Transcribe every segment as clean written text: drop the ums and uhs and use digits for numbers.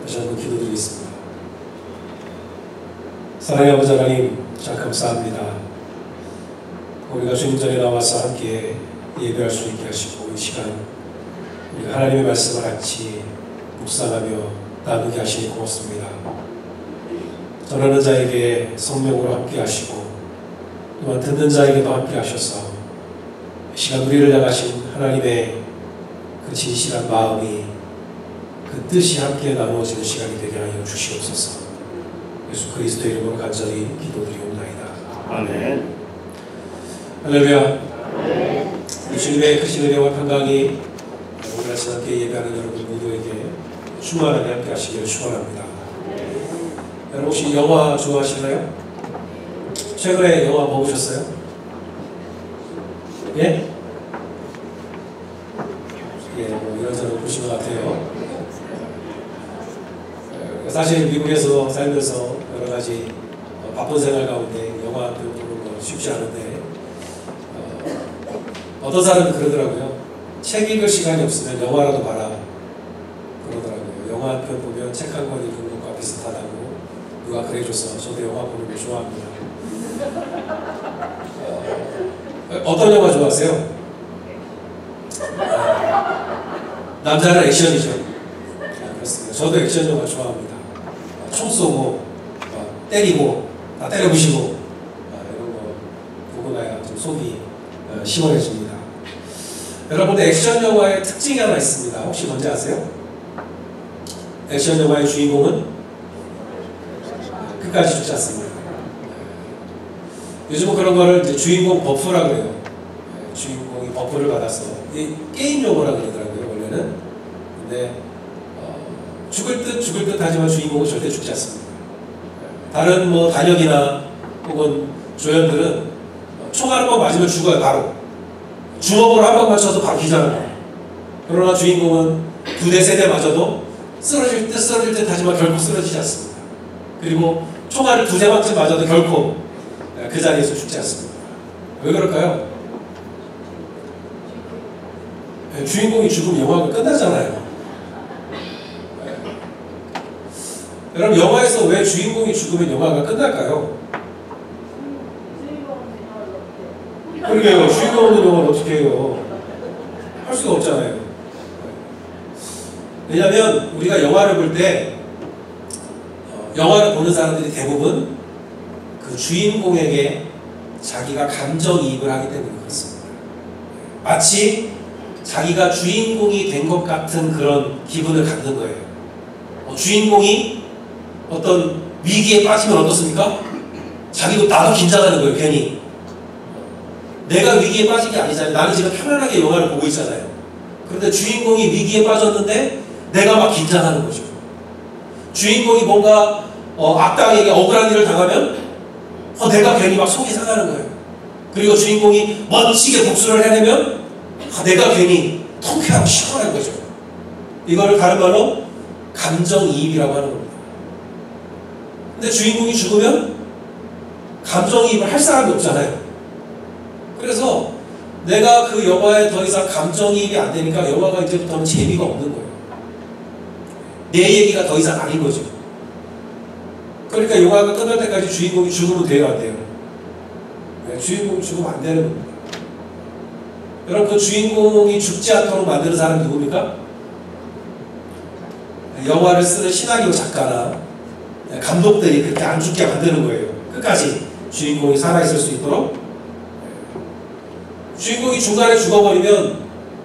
다시 한번 기도드리겠습니다. 사랑의 아버지 하나님, 참 감사합니다. 우리가 주님 전에 나와서 함께 예배할 수 있게 하시고, 이 시간 우리가 하나님의 말씀을 같이 묵상하며 나누게 하시니 고맙습니다. 전하는 자에게 성령으로 함께 하시고, 또한 듣는 자에게도 함께 하셔서 이 시간 우리를 향하신 하나님의 그 진실한 마음이, 그 뜻이 함께 나누어지는 시간이 되게 하여 주시옵소서. 예수 그리스도의 이름으로 간절히 기도드리옵나이다. 아멘. 할렐루야. 이 주님의 크신 은혜와 평강이 오늘 아침 함께 예배하는 여러분 모두에게 충만하게 함께 하시기를 축원합니다. 여러분 혹시 영화 좋아하시나요? 최근에 영화 뭐 보셨어요? 예? 예, 뭐 이런저런 보신 것 같아요. 사실 미국에서 살면서 여러 가지 바쁜 생활 가운데 영화 한 편 보는 거 쉽지 않은데, 어떤 사람은 그러더라고요. 책 읽을 시간이 없으면 영화라도 봐라 그러더라고요. 영화 한 편 보면 책 한 권 읽는 것과 비슷하다고 누가 그래줘서 저도 영화 보는 걸 좋아합니다. 어떤 영화 좋아하세요? 남자는 액션이죠. 그렇습니다. 저도 액션 영화 좋아합니다. 총 쏘고 때리고 다 때려부시고 이런 거 보고 나야 좀 속이 시원해집니다. 여러분, 액션 영화의 특징이 하나 있습니다. 혹시 뭔지 아세요? 액션 영화의 주인공은 끝까지 죽지 않습니다. 요즘은 그런 거를 이제 주인공 버프라고 해요. 주인공이 버프를 받아서, 이 게임 용어라고 그러더라고요, 원래는. 근데 죽을 듯 하지만 주인공은 절대 죽지 않습니다. 다른 뭐 단역이나 혹은 조연들은 총 한 번 맞으면 죽어요. 바로 주먹으로 한 번 맞춰도 바로 기절합니다. 그러나 주인공은 두대 세대 맞아도 쓰러질 듯 하지만 결국 쓰러지지 않습니다. 그리고 총알을 두세 방쯤 맞아도 결코 그 자리에서 죽지 않습니다. 왜 그럴까요? 주인공이 죽으면 영화가 끝나잖아요. 여러분, 영화에서 왜 주인공이 죽으면 영화가 끝날까요? 그러게요. 주인공 없는 영화를 어떻게 해요? 할 수가 없잖아요. 왜냐하면 우리가 영화를 볼 때 영화를 보는 사람들이 대부분 그 주인공에게 자기가 감정이입을 하기 때문에 그렇습니다. 마치 자기가 주인공이 된 것 같은 그런 기분을 갖는 거예요. 주인공이 어떤 위기에 빠지면 어떻습니까? 자기도 나도 긴장하는 거예요, 괜히. 내가 위기에 빠진 게 아니잖아요. 나는 지금 편안하게 영화를 보고 있잖아요. 그런데 주인공이 위기에 빠졌는데 내가 막 긴장하는 거죠. 주인공이 뭔가 악당에게 억울한 일을 당하면 내가 괜히 막 속이 상하는 거예요. 그리고 주인공이 멋지게 복수를 해내면 내가 괜히 통쾌하고 시원한 거죠. 이거를 다른 말로 감정이입이라고 하는 겁니다. 근데 주인공이 죽으면 감정이입을 할 사람이 없잖아요. 그래서 내가 그 영화에 더 이상 감정이입이 안 되니까 영화가 이제부터는 재미가 없는 거예요. 내 얘기가 더 이상 아닌 거죠. 그러니까 영화가 끝날 때까지 주인공이 죽으면 돼요, 안 돼요? 네, 주인공이 죽으면 안 되는 겁니다. 여러분, 그 주인공이 죽지 않도록 만드는 사람이 누굽니까? 영화를 쓰는 시나리오 작가나 감독들이 그렇게 안 죽게 만드는 거예요. 끝까지 주인공이 살아있을 수 있도록. 주인공이 중간에 죽어버리면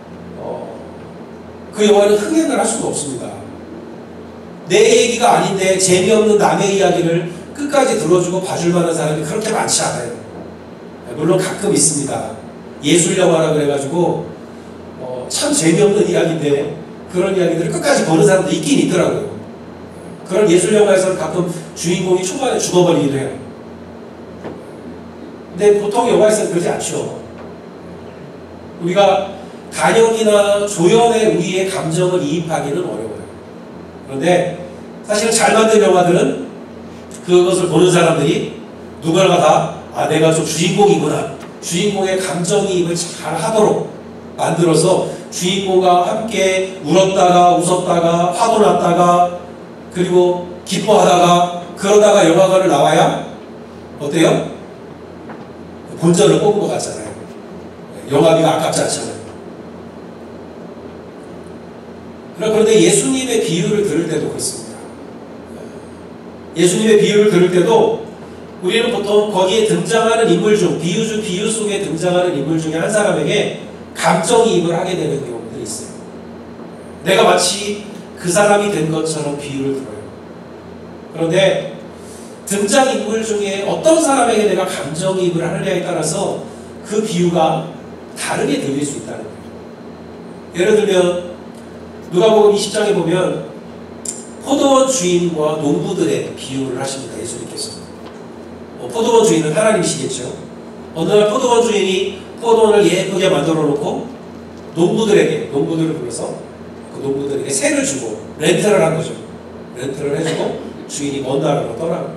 그 영화는 흥행을 할 수가 없습니다. 내 얘기가 아닌데 재미없는 남의 이야기를 끝까지 들어주고 봐줄 만한 사람이 그렇게 많지 않아요. 물론 가끔 있습니다. 예술영화라 그래가지고 참 재미없는 이야기인데 그런 이야기들을 끝까지 보는 사람도 있긴 있더라고요. 그런 예술영화에서는 가끔 주인공이 초반에 죽어버리기도 해요. 근데 보통 영화에서는 그러지 않죠. 우리가 단역이나 조연에 우리의 감정을 이입하기는 어려워요. 그런데 사실 잘 만든 영화들은 그것을 보는 사람들이 누구나 다 내가 좀 주인공이구나, 주인공의 감정이입을 잘 하도록 만들어서 주인공과 함께 울었다가 웃었다가 화도 났다가 그리고 기뻐하다가 그러다가 영화관을 나와야 어때요? 본전을 뽑은 것 같잖아요. 영화비가 아깝지 않잖아요. 그런데 예수님의 비유를 들을 때도 그렇습니다. 예수님의 비유를 들을 때도 우리는 보통 거기에 등장하는 인물 중, 비유 속에 등장하는 인물 중에 한 사람에게 감정이입을 하게 되는 경우들이 있어요. 내가 마치 그 사람이 된 것처럼 비유를 들어요. 그런데 등장인물 중에 어떤 사람에게 내가 감정이입을 하느냐에 따라서 그 비유가 다르게 들릴 수 있다는 거예요. 예를 들면 누가복음 20장에 보면 포도원 주인과 농부들의 비유를 하십니다. 예수님께서. 포도원 주인은 하나님이시겠죠. 어느 날 포도원 주인이 포도원을 예쁘게 만들어 놓고 농부들을 불러서 그 농부들에게 세를 주고 렌트를 한 거죠. 렌트를 해주고 주인이 먼 나라로 떠나갑니다.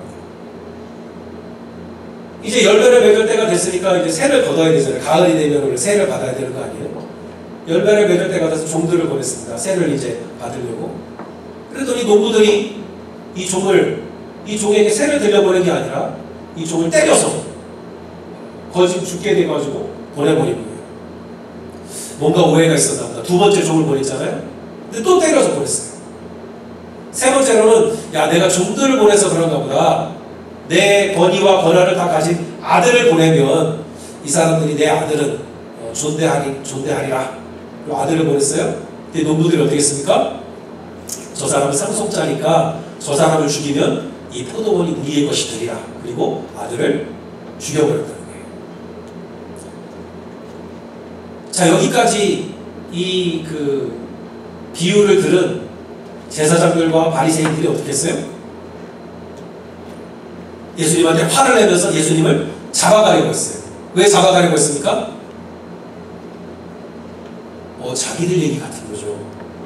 이제 열매를 맺을 때가 됐으니까 이제 세를 걷어야 되잖아요. 가을이 되면 세를 받아야 되는 거 아니에요? 열매를 맺을 때가 돼서 종들을 보냈습니다. 세를 이제 받으려고. 그랬더니 농부들이 이 종에게 세를 들려보낸 게 아니라 이 종을 때려서 거짓 죽게 돼가지고 보내버린 거예요. 뭔가 오해가 있었나 보다. 두 번째 종을 보냈잖아요. 근데 또 때려서 보냈어요. 세 번째로는 야, 내가 종들을 보내서 그런가 보다. 내 권위와 권한을 다 가진 아들을 보내면 이 사람들이 내 아들은 존대하리라. 아들을 보냈어요. 근데 농부들이 어떻게 했습니까? 저 사람은 상속자니까 저 사람을 죽이면 이 포도원이 우리의 것이 되리라. 그리고 아들을 죽여버렸다는 거예요. 자, 여기까지 이 비유를 들은 제사장들과 바리새인들이 어떻게 했어요? 예수님한테 화를 내면서 예수님을 잡아가려고 했어요. 왜 잡아가려고 했습니까? 자기들 얘기 같은 거죠.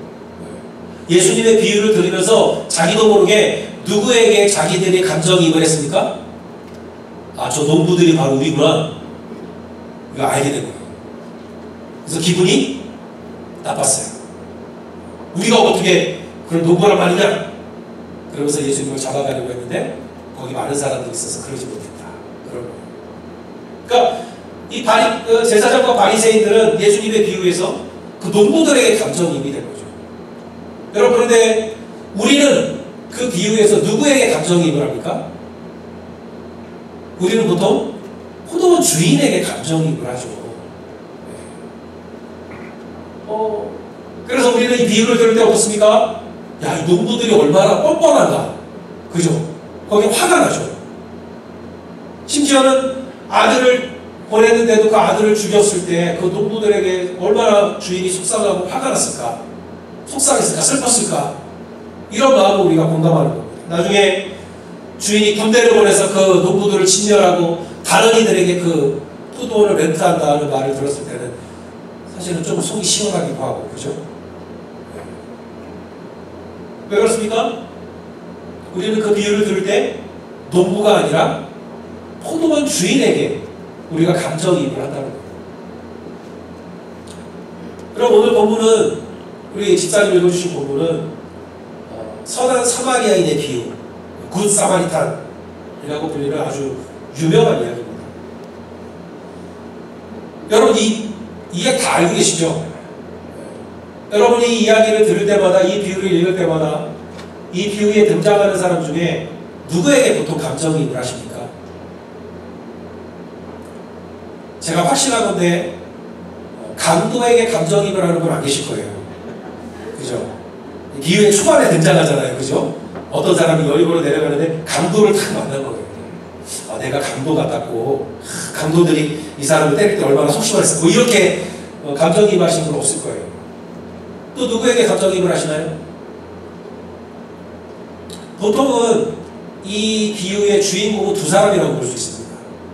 예수님의 비유를 들으면서 자기도 모르게 누구에게 자기들이 감정이입을 했습니까? 아, 저 농부들이 바로 우리구나. 이거 알게 된 거예요. 그래서 기분이 나빴어요. 우리가 어떻게 그런 농부란 말이냐? 그러면서 예수님을 잡아가려고 했는데 거기 많은 사람들이 있어서 그러지 못했다. 그런 거예요. 그러니까 이 제사장과 바리새인들은 예수님의 비유에서 그 농부들에게 감정이입이 된 거죠. 여러분, 그런데 우리는 그 비유에서 누구에게 감정이입을 합니까? 우리는 보통 포도원 주인에게 감정이입을 하죠. 그래서 우리는 이 비유를 들을 때 어떻습니까? 야, 이 농부들이 얼마나 뻔뻔한가. 그죠? 거기에 화가 나죠. 심지어는 아들을 보냈는데도 그 아들을 죽였을 때 그 농부들에게 얼마나 주인이 속상하고 화가 났을까? 속상했을까? 슬펐을까? 이런 마음을 우리가 공감하는 겁니다. 나중에 주인이 군대를 보내서 그 농부들을 진멸하고 다른 이들에게 그 포도원을 렌트한다는 말을 들었을 때는 사실은 좀 속이 시원하기도 하고, 그죠? 왜 그렇습니까? 우리는 그 비유를 들을 때 농부가 아니라 포도원 주인에게 우리가 감정이입을 한다는 거예요. 그럼 오늘 본문은, 우리 집사님 읽어주신 본문은 선한 사마리아인의 비유, 굿 사마리탄이라고 불리는 아주 유명한 이야기입니다. 여러분, 이 이야기 다 알고 계시죠? 여러분이 이 이야기를 들을 때마다, 이 비유를 읽을 때마다 이 비유에 등장하는 사람 중에 누구에게 보통 감정이입을 하십니까? 제가 확신한 건데 강도에게 감정이입을 하는 분 안 계실 거예요. 그죠? 비유의 초반에 등장하잖아요. 그죠? 어떤 사람이 여의도로 내려가는데 강도를 탁 만난 거예요. 아, 내가 강도 같았고 강도들이 이 사람을 때릴 때 얼마나 속심했어. 뭐 이렇게 감정이입 하시는 분 없을 거예요. 또 누구에게 감정이입을 하시나요? 보통은 이 비유의 주인공은 두 사람이라고 볼 수 있습니다.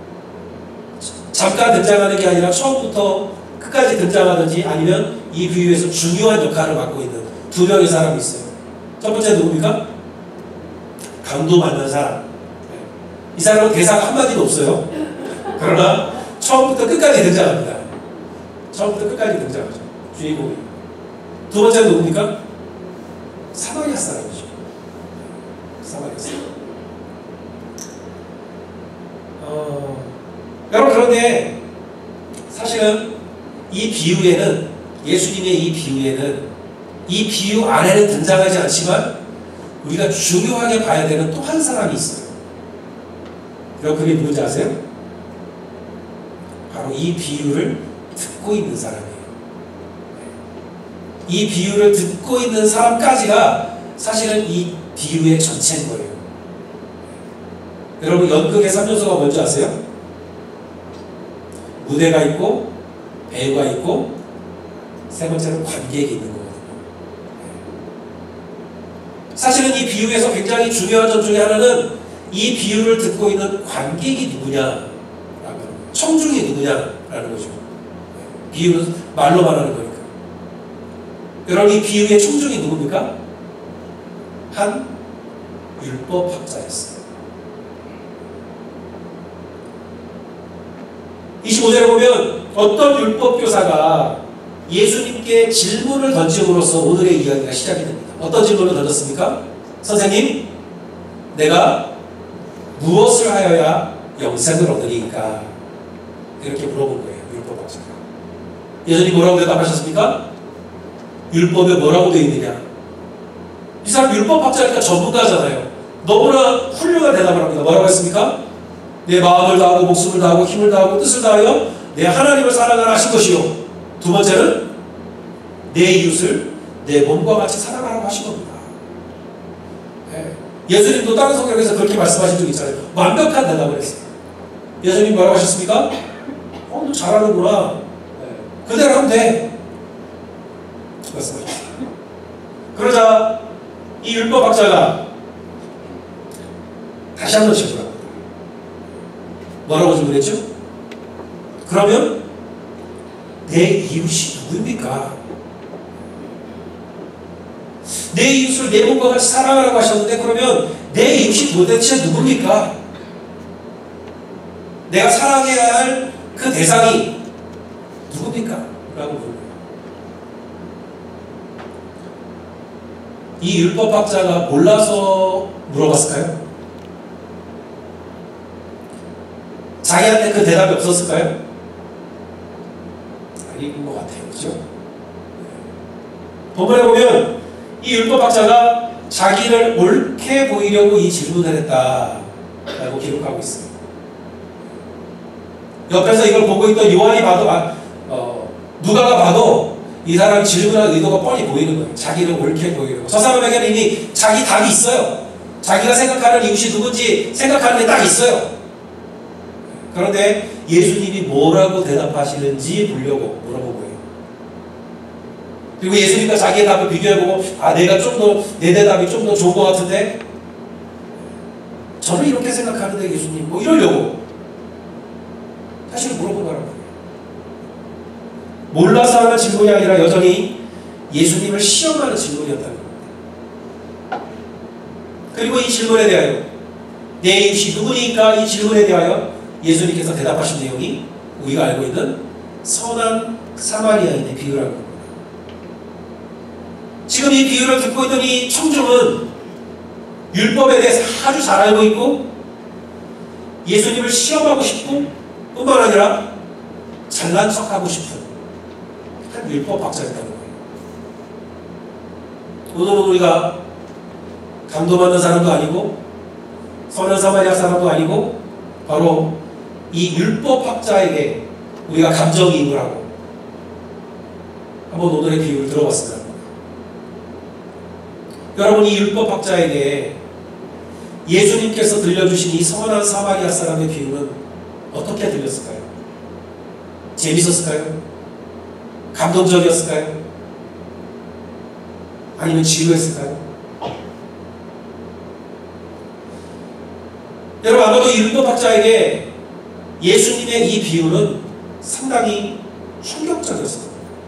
잠깐 등장하는 게 아니라 처음부터 끝까지 등장하든지 아니면 이 비유에서 중요한 역할을 맡고 있는 두 명의 사람이 있어요. 첫 번째 누굽니까? 강도 만난 사람. 이 사람은 대사가 한마디도 없어요. 그러나 처음부터 끝까지 등장합니다. 처음부터 끝까지 등장하죠. 주인공이. 두 번째는 누굽니까? 사마리아 사람이죠. 여러분, 그런데 사실은 이 비유에는, 예수님의 이 비유에는, 이 비유 안에는 등장하지 않지만 우리가 중요하게 봐야 되는 또 한 사람이 있어요. 여러분, 그게 누군지 아세요? 바로 이 비유를 듣고 있는 사람이에요. 이 비유를 듣고 있는 사람까지가 사실은 이 비유의 전체인 거예요. 여러분, 연극의 3요소가 뭔지 아세요? 무대가 있고, 배우가 있고, 세 번째는 관객이 있는 거거든요. 사실은 이 비유에서 굉장히 중요한 점 중에 하나는 이 비유를 듣고 있는 관객이 누구냐라는 거예요. 청중이 누구냐라는 거죠. 비유는 말로만 하는 거니까. 여러분, 이 비유의 청중이 누굽니까? 한 율법학자였어요. 25절에 보면 어떤 율법교사가 예수님께 질문을 던짐으로써 오늘의 이야기가 시작이 됩니다. 어떤 질문을 던졌습니까? 선생님, 내가 무엇을 하여야 영생을 얻으리까? 이렇게 물어본 거예요. 율법학자가. 예수님 뭐라고 대답하셨습니까? 율법에 뭐라고 되어 있느냐? 이 사람 율법학자니까 전문가잖아요. 너무나 훌륭한 대답을 합니다. 뭐라고 했습니까? 내 마음을 다하고 목숨을 다하고 힘을 다하고 뜻을 다하여 내 하나님을 사랑하라 하신 것이요. 두 번째는 내 이웃을 내 몸과 같이 사랑하라고 하신 겁니다. 네. 예수님도 다른 성경에서 그렇게 말씀하신 적 있잖아요. 완벽한 대답을 했어요. 예수님 뭐라고 하셨습니까? 너 잘하는구나. 네. 그대로 하면 돼. 말씀하셨어요. 그러자 이 율법학자가 다시 한번 질문합니다. 뭐라고 질문했죠? 그러면 내 이웃이 누구입니까? 내 이웃을 내 몸과 같이 사랑하라고 하셨는데 그러면 내 이웃이 도대체 누굽니까? 내가 사랑해야 할 그 대상이 누굽니까? 라고 물어요. 이 율법학자가 몰라서 물어봤을까요? 자기한테 그 대답이 없었을까요? 아닌 것 같아요. 그죠? 본문에 보면 이 율법학자가 자기를 옳게 보이려고 이 질문을 했다라고 기록하고 있어요. 옆에서 이걸 보고 있던 요한이 봐도, 누가가 봐도 이 사람이 질문한 의도가 뻔히 보이는 거예요. 자기를 옳게 보이려고. 저 사람에게는 이미 자기 답이 있어요. 자기가 생각하는 이웃이 누군지 생각하는 게 딱 있어요. 그런데 예수님이 뭐라고 대답하시는지 보려고 물어본 거예요. 그리고 예수님과 자기의 답을 비교해보고 내가 좀 더, 내 대답이 좀 더 좋은 것 같은데 저는 이렇게 생각하는데 예수님 뭐 이러려고 사실 물어본 거라고. 몰라서 하는 질문이 아니라 여전히 예수님을 시험하는 질문이었다는 겁니다. 그리고 이 질문에 대하여 내 이웃이 누구니까 이 질문에 대하여 예수님께서 대답하신 내용이 우리가 알고 있는 선한 사마리아인의 비유라는 겁니다. 지금 이 비유를 듣고 있던 이 청중은 율법에 대해서 아주 잘 알고 있고 예수님을 시험하고 싶고 뿐만 아니라 잘난 척하고 싶은 한 율법학자였다는 거예요. 오늘은 우리가 감동받는 사람도 아니고 선한 사마리아 사람도 아니고 바로 이 율법학자에게 우리가 감정이입을 하고 한번 오늘의 비유를 들어봤습니다. 여러분, 이 율법학자에게 예수님께서 들려주신 이 선한 사마리아 사람의 비유는 어떻게 들렸을까요? 재밌었을까요? 감동적이었을까요? 아니면 지루했을까요? 여러분, 아마도 이 율법학자에게 예수님의 이 비유는 상당히 충격적이었어요.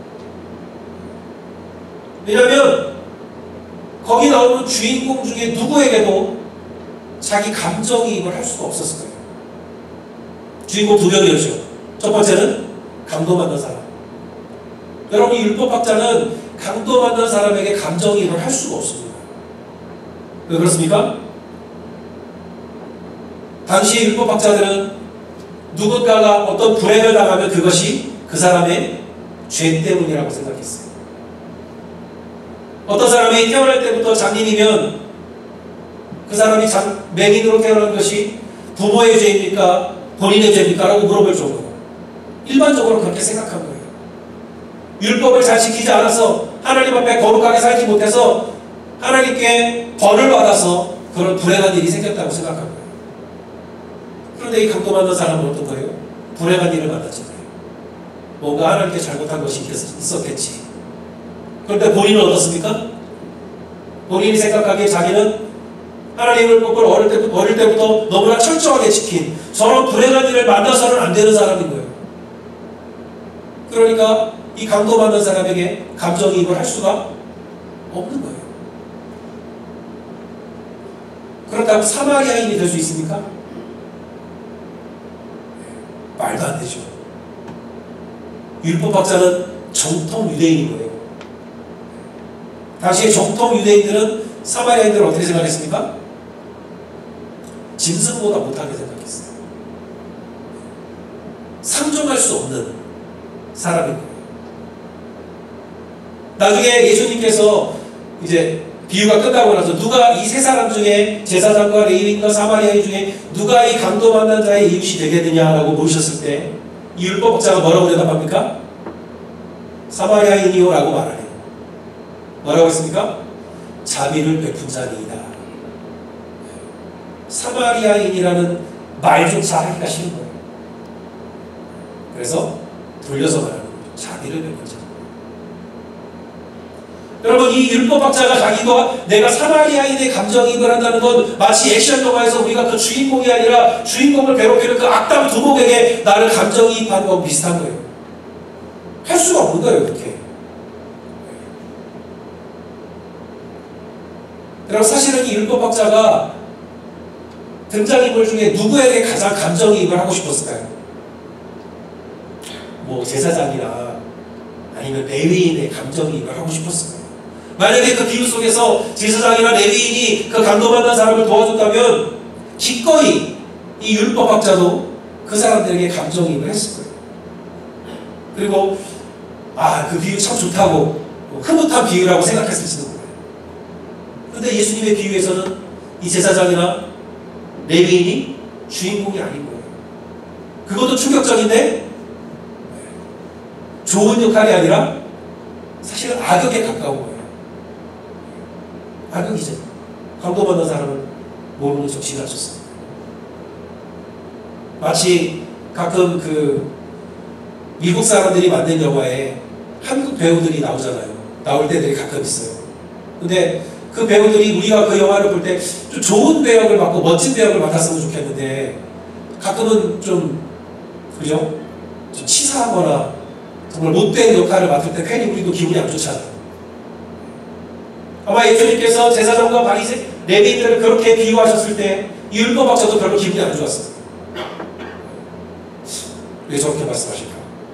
왜냐하면 거기 나오는 주인공 중에 누구에게도 자기 감정이입을 할 수가 없었을 거예요. 주인공 두 명이었죠. 첫 번째는 감동받는 사람. 여러분, 이 율법학자는 감동받는 사람에게 감정이입을 할 수가 없습니다. 왜 그렇습니까? 당시의 율법학자들은 누군가가 어떤 불행을 당하면 그것이 그 사람의 죄 때문이라고 생각했어요. 어떤 사람이 태어날 때부터 장님이면 그 사람이 맹인으로 태어난 것이 부모의 죄입니까? 본인의 죄입니까? 라고 물어볼 정도로 일반적으로 그렇게 생각한 거예요. 율법을 잘 지키지 않아서 하나님 앞에 거룩하게 살지 못해서 하나님께 벌을 받아서 그런 불행한 일이 생겼다고 생각한 거예요. 그런데 이 강도 만난 사람은 어떤 거예요? 불행한 일을 만났잖아요. 뭔가 하나님께 잘못한 것이 있었겠지. 그런데 본인은 어떻습니까? 본인이 생각하기에 자기는 하나님의 법을 어릴 때부터 너무나 철저하게 지킨 저런 불행한 일을 만나서는 안 되는 사람인 거예요. 그러니까 이 강도 받는 사람에게 감정이입을 할 수가 없는 거예요. 그렇다고 사마리아인이 될 수 있습니까? 말도 안 되죠. 율법학자는 정통 유대인인 거예요. 당시에 정통 유대인들은 사마리아인들을 어떻게 생각했습니까? 짐승보다 못하게 생각했어요. 상종할 수 없는 사람인 거예요. 나중에 예수님께서 이제 비유가 끝나고 나서 누가 이 세 사람 중에 제사장과 레위인과 사마리아인 중에 누가 이 강도 만난 자의 이웃이 되겠느냐라고 물으셨을 때 이 율법학자가 뭐라고 대답합니까? 사마리아인이요 라고 말하네요. 뭐라고 했습니까? 자비를 베푼 자니이다. 사마리아인이라는 말조차 하기가 싫은 거예요. 그래서 돌려서 말하는 거죠. 자비를 베푼 자. 여러분, 이 율법학자가 자기가 내가 사마리아인의 감정이입을 한다는 건 마치 액션 영화에서 우리가 그 주인공이 아니라 주인공을 괴롭히는 그 악당 두목에게 나를 감정이입하는 거하고 비슷한 거예요. 할 수가 없는 거예요, 그렇게. 여러분, 사실은 이 율법학자가 등장인물 중에 누구에게 가장 감정이입을 하고 싶었을까요? 뭐 제사장이나 아니면 레위인의 감정이입을 하고 싶었을까요? 만약에 그 비유 속에서 제사장이나 레위인이 그 강도받는 사람을 도와줬다면 기꺼이 이 율법학자도 그 사람들에게 감정이입을 했을 거예요. 그리고 그 비유 참 좋다고 흐뭇한 비유라고 생각했을지도 몰라요. 그런데 예수님의 비유에서는 이 제사장이나 레위인이 주인공이 아닌 거예요. 그것도 충격적인데 좋은 역할이 아니라 사실은 악역에 가까운 거예요. 악역이죠. 강도받는 사람은 모르는 척 지나쳤습니다. 마치 가끔 그 미국 사람들이 만든 영화에 한국 배우들이 나오잖아요. 나올 때들이 가끔 있어요. 근데 그 배우들이 우리가 그 영화를 볼 때 좀 좋은 배역을 맡고 멋진 배역을 맡았으면 좋겠는데 가끔은 좀 그죠? 좀 치사하거나 정말 못된 역할을 맡을 때 괜히 우리도 기분이 안 좋잖아요. 아마 예수님께서 제사장과 바리새 레위인들을 그렇게 비유하셨을 때 이 율법학자도 별로 기분이 안 좋았어요. 왜 저렇게 말씀하실까?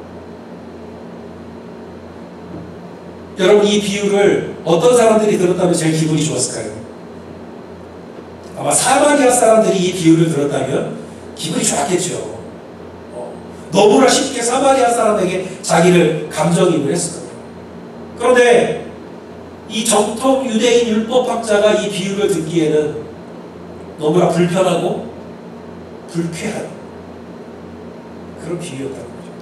여러분, 이 비유를 어떤 사람들이 들었다면 제일 기분이 좋았을까요? 아마 사마리아 사람들이 이 비유를 들었다면 기분이 좋았겠죠. 너무나 쉽게 사마리아 사람에게 자기를 감정이입을 했을 거예요. 그런데 이 정통 유대인 율법학자가 이 비유를 듣기에는 너무나 불편하고 불쾌한 그런 비유였다는 거죠.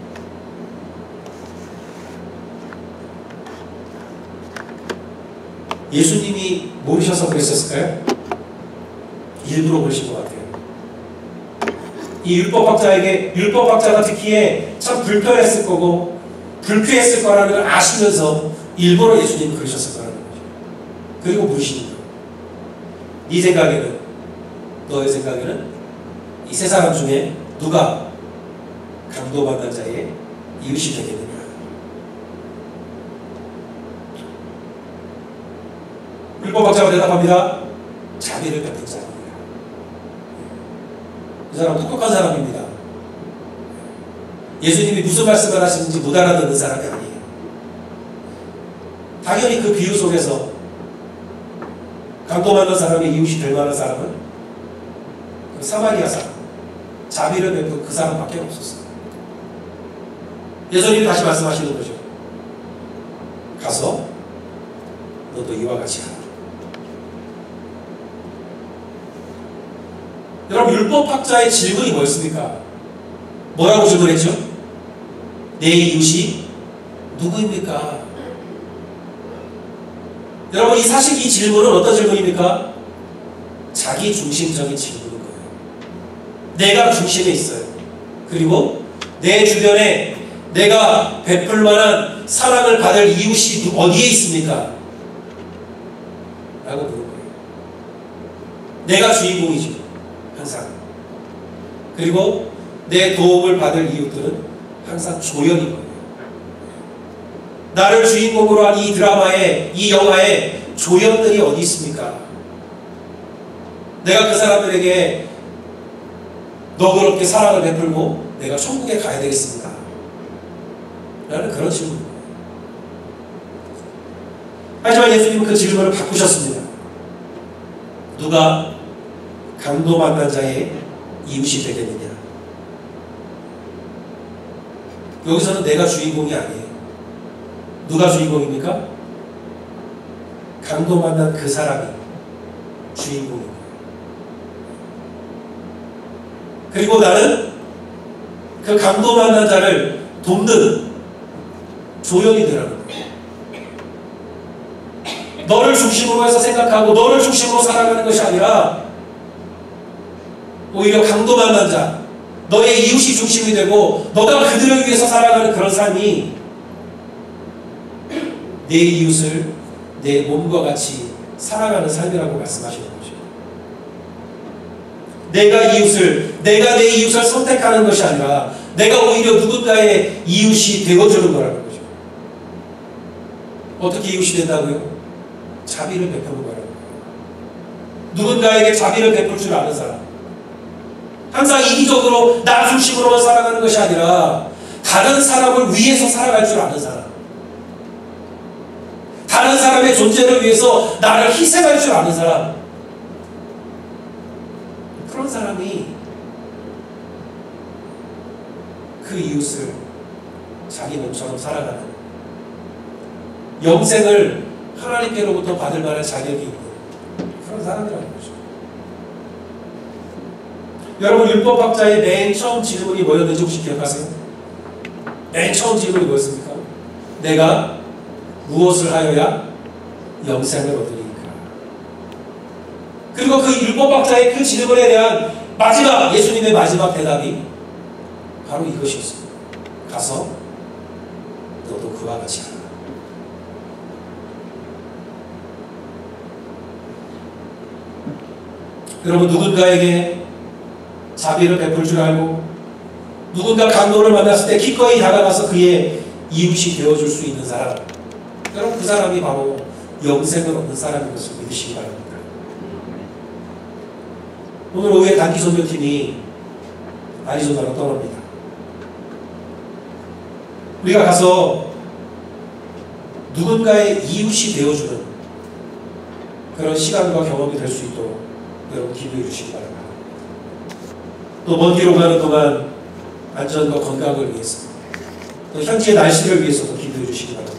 예수님이 모르셔서 그랬었을까요? 일부러 그러신 것 같아요. 이 율법학자가 듣기에 참 불편했을 거고 불쾌했을 거라는 걸 아시면서 일부러 예수님이 그러셨을 거라는 거죠. 그리고 물으시는 거예요. 네 생각에는, 너의 생각에는 이 세 사람 중에 누가 강도받는 자의 이웃이 되겠느냐? 율법학자가 대답합니다. 자비를 베푼 자입니다. 이 사람 똑똑한 사람입니다. 예수님이 무슨 말씀을 하시는지 못 알아듣는 사람이 아니에요. 당연히 그 비유 속에서 강도받는 사람의 이웃이 될 만한 사람은 그 사마리아 사람, 자비를 베푼 그 사람밖에 없었어요. 예수님이 다시 말씀하시는 거죠. 가서 너도 이와 같이 하라. 여러분, 율법학자의 질문이 뭐였습니까? 뭐라고 질문했죠? 내 이웃이 누구입니까? 여러분, 사실 이 질문은 어떤 질문입니까? 자기 중심적인 질문인 거예요. 내가 중심에 있어요. 그리고 내 주변에 내가 베풀 만한 사랑을 받을 이웃이 어디에 있습니까? 라고 물은 거예요. 내가 주인공이죠. 항상. 그리고 내 도움을 받을 이웃들은 항상 조연인 거예요. 나를 주인공으로 한 이 드라마에, 이 영화에 조연들이 어디 있습니까? 내가 그 사람들에게 너그럽게 사랑을 베풀고 내가 천국에 가야 되겠습니다. 라는 그런 질문입니다. 하지만 예수님은 그 질문을 바꾸셨습니다. 누가 강도 만난 자의 이웃이 되겠느냐? 여기서는 내가 주인공이 아니에요. 누가 주인공입니까? 강도 만난 그 사람이 주인공입니다. 그리고 나는 그 강도 만난 자를 돕는 조연이 되라는 거예요. 너를 중심으로 해서 생각하고 너를 중심으로 살아가는 것이 아니라 오히려 강도 만난 자, 너의 이웃이 중심이 되고 너가 그들을 위해서 살아가는 그런 삶이 내 이웃을 내 몸과 같이 살아가는 삶이라고 말씀하시는 거죠. 내가 내 이웃을 선택하는 것이 아니라 내가 오히려 누군가의 이웃이 되어주는 거라는 거죠. 어떻게 이웃이 된다고요? 자비를 베푸는 거라는 거예요. 누군가에게 자비를 베풀 줄 아는 사람. 항상 이기적으로 나 중심으로만 살아가는 것이 아니라 다른 사람을 위해서 살아갈 줄 아는 사람. 다른 사람의 존재를 위해서 나를 희생할 줄 아는 사람. 그런 사람이 그 이웃을 자기 몸처럼 살아가는 영생을 하나님께로부터 받을 만한 자격이 있는 그런 사람이라는 거죠. 여러분, 율법학자의 맨 처음 질문이 뭐였는지 혹시 기억하세요? 맨 처음 질문이 뭐였습니까? 내가 무엇을 하여야 영생을 얻으리까? 그리고 그 율법학자의 그 질문에 대한 예수님의 마지막 대답이 바로 이것이었습니다. 가서 너도 그와 같이 하라. 여러분, 누군가에게 자비를 베풀 줄 알고 누군가 강도를 만났을 때 기꺼이 다가가서 그의 이웃이 되어줄 수 있는 사람, 여러분, 그 사람이 바로 영생을 얻는 사람인 것을 믿으시기 바랍니다. 오늘 오후에 단기 선교팀이 아리조나로 떠납니다. 우리가 가서 누군가의 이웃이 되어주는 그런 시간과 경험이 될 수 있도록 여러분 기도해 주시기 바랍니다. 또 먼 길로 가는 동안 안전과 건강을 위해서, 또 현지의 날씨를 위해서도 기도해 주시기 바랍니다.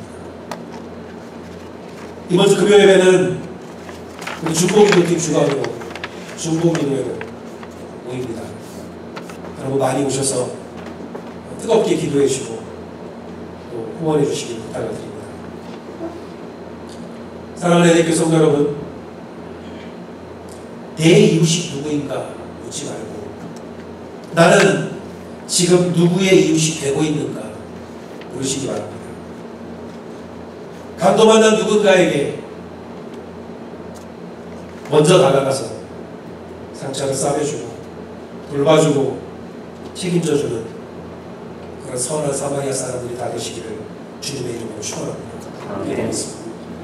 이번 주 금요 예배는 우리 중보기도팀 주관으로 중보기도회를 모입니다. 여러분 많이 오셔서 뜨겁게 기도해 주시고 또 후원해 주시길 부탁을 드립니다. 사랑하는 애대교 성도 여러분, 내 이웃이 누구인가 묻지 말고 나는 지금 누구의 이웃이 되고 있는가 물으시기 바랍니다. 강도 만난 누군가에게 먼저 다가가서 상처를 싸매주고 돌봐주고 책임져주는 그런 선한 사마리아 사람들이 다 되시기를 주님의 이름으로 축원합니다. 기도하겠습니다.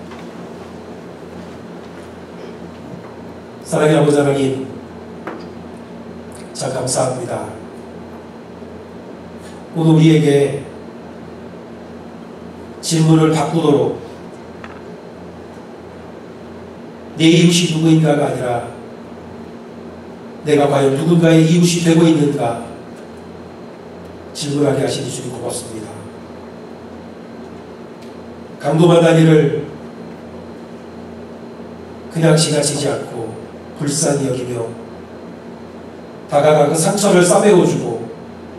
사랑의 아버지 하나님, 참 감사합니다. 오늘 우리에게 질문을 바꾸도록 내 이웃이 누구인가가 아니라 내가 과연 누군가의 이웃이 되고 있는가 질문하게 하시니 주님 고맙습니다. 강도만 일을 그냥 지나치지 않고 불쌍히 여기며 다가가 그 상처를 싸매어주고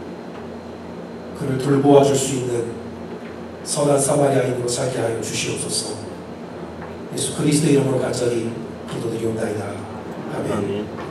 그를 돌보아 줄 수 있는 선한 사마리아인으로 살게 하여 주시옵소서. 예수 그리스도 이름으로 간절히 기도드리옵나이다. 아멘.